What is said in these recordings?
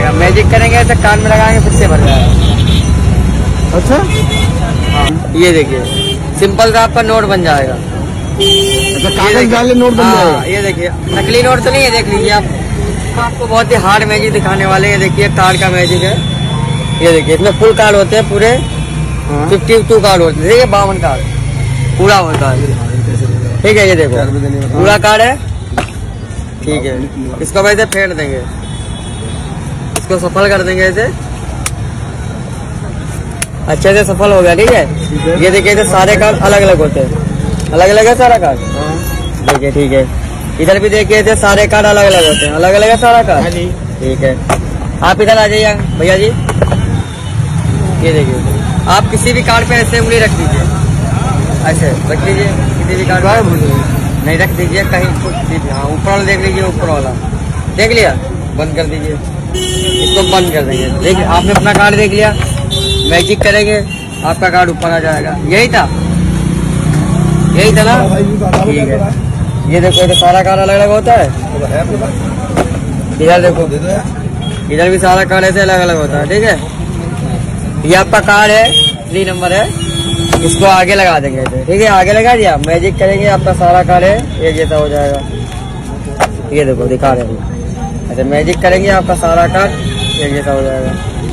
जाएगा। मैजिक करेंगे ऐसे कान में लगाएंगे फिर से भर जाएगा। अच्छा हाँ, ये देखिए सिंपल सा आपका नोट बन जाएगा। अच्छा, कागज डाले नोट बन जाएगा। ये देखिए नकली नोट तो नहीं है, देख लीजिए आप। आपको बहुत ही हार्ड मैजिक दिखाने वाले हैं। देखिए कार्ड का मैजिक है। ये देखिए इसमें फुल कार्ड होते हैं पूरे 52 कार्ड होते हैं। देखिए 52 कार्ड पूरा होता है। ठीक है, ये देखो पूरा कार्ड है। ठीक है, इसको वैसे फेंट देंगे, इसको सफल कर देंगे ऐसे, अच्छे से सफल हो गया। ठीक है, ये देखिए सारे कार्ड अलग अलग होते हैं, अलग अलग है सारा कार्ड। देखिए ठीक है, इधर भी देखिए थे सारे कार्ड अलग अलग होते हैं, अलग अलग है सारा कार्ड। ठीक है, आप इधर आ जाइए भैया जी। ये देखिए आप किसी भी कार्ड पे ऐसे उंगली रख दीजिए, ऐसे रख दीजिए किसी भी कार्ड पे नहीं रख दीजिए कहीं कुछ दीजिए। हाँ ऊपर वाला देख लीजिए, ऊपर वाला देख लिया, बंद कर दीजिए, इसको बंद कर देंगे। देखिए आपने अपना कार्ड देख लिया, मैजिक करेंगे आपका कार्ड ऊपर आ जाएगा। यही था ना। ठीक है, ये देखो ये सारा कार्ड अलग अलग होता है। इधर देखो, इधर भी सारा कार्ड ऐसे अलग अलग होता है। ठीक है, ये आपका कार्ड है 3 नंबर है, इसको आगे लगा देंगे ऐसे। ठीक है, आगे लगा दिया, मैजिक करेंगे आपका सारा कार्ड है एक जैसा हो जाएगा। ये देखो दिखा रहे हैं, ऐसे मैजिक करेंगे आपका सारा कार्ड एक जैसा हो जाएगा।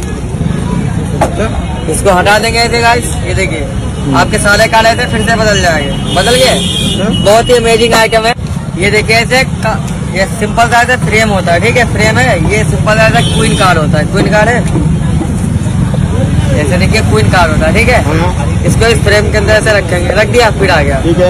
इसको हटा देंगे ऐसे गाइस। ये देखिए आपके सारे कार्ड ऐसे फिर से बदल जाएंगे, बदल गए। बहुत ही अमेजिंग आइटम है। ये देखिए ऐसे ये सिंपल सा ऐसे फ्रेम होता है। ठीक है, फ्रेम है, ये सिंपल सा क्वीन कार्ड होता है। क्वीन कार्ड है ऐसे, देखिए क्वीन कार्ड होता है। ठीक है, इसको इस फ्रेम के अंदर ऐसे रखेंगे, रख दिया फिर आ गया। ठीक है,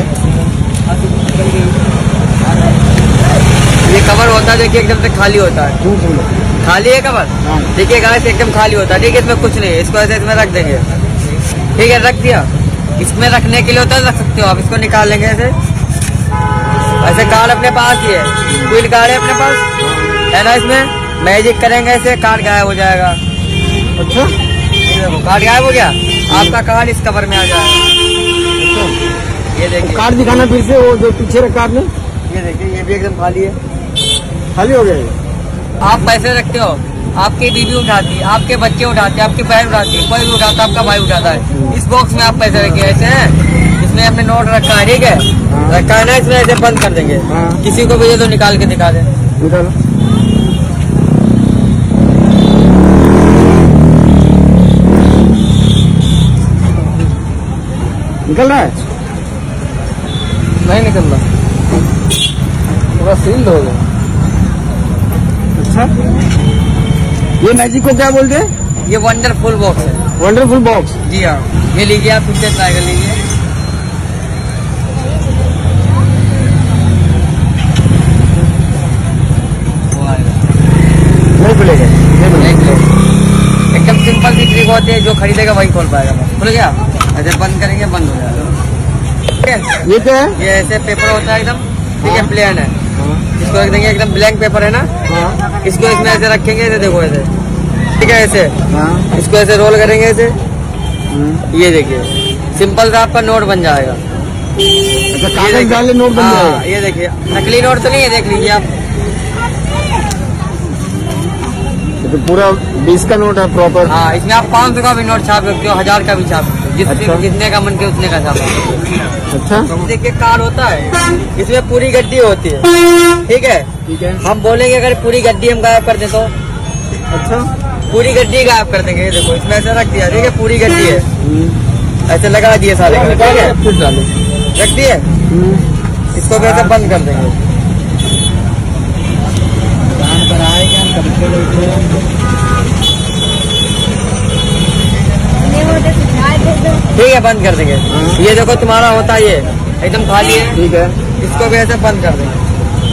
ये कवर होता है, देखिए एकदम से खाली होता है, खाली है कवर। देखिए गाइस एकदम खाली होता है। ठीक है, इसमें कुछ नहीं है, इसको ऐसे इसमें रख देंगे। ठीक है, रख दिया। इसमें रखने के लिए होता है, रख सकते हो आप, इसको निकाल लेंगे ऐसे। ऐसे कार्ड अपने पास ही है, क्वीन कार्ड है अपने पास है ना। इसमें मैजिक करेंगे ऐसे, कार्ड गायब हो जाएगा। अच्छा, कार्ड गायब हो गया, आपका कार्ड इस कवर में आ जाएगा। ये देखिए कार्ड दिखाना फिर से, वो जो पीछे रखा आपने। ये देखिए ये भी एकदम खाली है, खाली हो गया। आप पैसे रखते हो, आपकी बीवी उठाती है, आपके बच्चे उठाते हैं, आपकी बहन उठाती है, कोई भी उठाता है, आपका भाई उठाता है। इस बॉक्स में आप पैसे रखे ऐसे हैं, इसमें हमने नोट रखा है। ठीक है, रखा है ना, इसमें ऐसे बंद कर देंगे। किसी को भी ये तो निकाल के दिखा दे, निकल रहा है? नहीं निकल रहा, पूरा सील्ड हो गया। अच्छा, ये मैजिक को क्या बोलते हैं? ये वंडरफुल बॉक्स है। Wonderful box? जी हाँ, ये लीजिए आप फिर से ट्राई कर लीजिए। नहीं खुलेगा, नहीं खुलेगा। एकदम सिंपल सी ट्रिक होती है, जो खरीदेगा वही खोल पाएगा। खुल गया, ऐसे बंद करेंगे बंद हो जाएगा। ये क्या है? ये ऐसे पेपर होता है एकदम। ठीक है, प्लेन है, इसको रख देंगे, एकदम ब्लैंक पेपर है ना। इसको इसमें ऐसे रखेंगे, ऐसे देखो ऐसे। ठीक है, ऐसे इसको ऐसे रोल करेंगे ऐसे। ये देखिए सिंपल सा आपका नोट बन जाएगा। अच्छा, कागज डाले नोट बन जाएगा। ये देखिए नकली नोट तो नहीं है, देख लीजिए आप। तो पूरा 20 का नोट है प्रॉपर। हाँ, इसमें आप 500 का भी नोट छाप सकते हो, 1000 का भी छाप सकते हो, जितने का मन के उतने का छाप सकते हो। अच्छा, देखिए कार्ड होता है, इसमें पूरी गड्डी होती है। ठीक है, ठीक है, हम बोलेंगे अगर पूरी गड्डी हम गायब कर दे तो। अच्छा, पूरी गड्डी गायब कर देंगे। ये देखो इसमें ऐसे रख दिया, ठीक है, पूरी गड्डी है, ऐसे लगा दिए सारे। ठीक है, रख दिए, इसको भी ऐसे बंद कर देंगे। ठीक है, बंद कर देंगे। ये देखो तुम्हारा होता है, ये एकदम खाली है। ठीक है, इसको भी ऐसे बंद कर देंगे।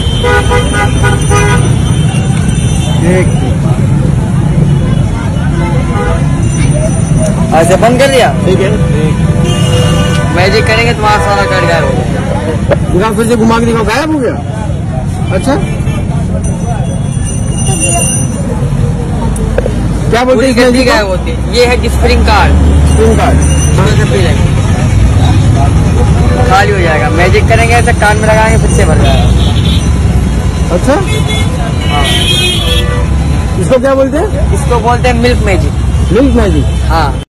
ऐसे बंद कर दिया। ठीक है, मैजिक करेंगे तुम्हारा सारा कार्ड गायब हो गया। फिर से घुमा के दिखाओ, गायब हो गया। अच्छा, क्या बोलते हैं? गड्डी गायब होती है। ये है स्प्रिंग कार्ड। स्प्रिंग कार्ड खाली हो जाएगा। मैजिक करेंगे ऐसे, कान में लगाएंगे फिर से भर जाएगा। अच्छा, हाँ, इसको क्या बोलते हैं? इसको बोलते हैं मिल्क मैजिक। Milk magic. हाँ।